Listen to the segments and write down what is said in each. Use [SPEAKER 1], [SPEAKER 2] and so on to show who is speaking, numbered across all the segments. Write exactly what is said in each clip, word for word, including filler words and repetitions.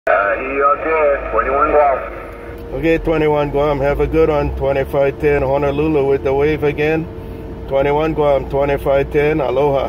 [SPEAKER 1] Uh, he out there, twenty-one Guam.
[SPEAKER 2] Okay, twenty-one Guam, have a good one. twenty-five ten Honolulu with the wave again. twenty-one Guam, twenty-five ten, aloha.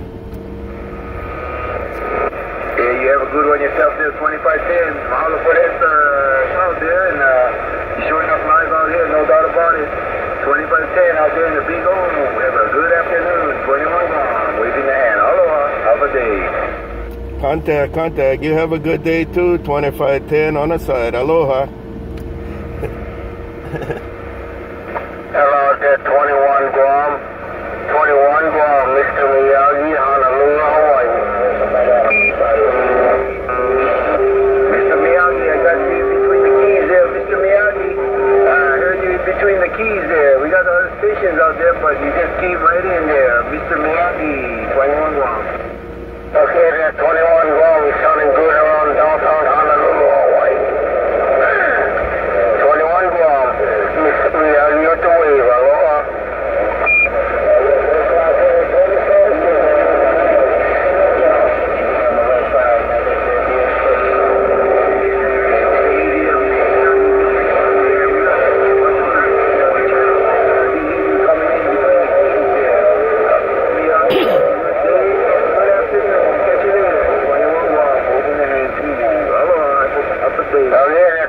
[SPEAKER 1] Yeah, you have a good one yourself there, twenty-five ten. Mahalo for that uh, out there, and uh, you're showing us live out here, no doubt about it. twenty-five ten out there in the big O. Have a good afternoon, twenty-one Guam, waving the hand. Aloha, have a day.
[SPEAKER 2] Contact, contact. You have a good day too. twenty-five ten on the side. Aloha.
[SPEAKER 1] Hello, there, twenty-one Guam. twenty-one Guam, Mister Miyagi, Honolulu, Hawaii. Mister Miyagi, I got you between the keys there, Mister Miyagi. I heard you between the keys there. We got other stations out there, but you just keep right in there. Mister Miyagi, twenty-one Guam. Okay, there, twenty-one Guam. We're sounding good around downtown Honolulu, Hawaii. twenty-one Guam. Mister Miyagi with the wave. Aloha. Oh, yeah.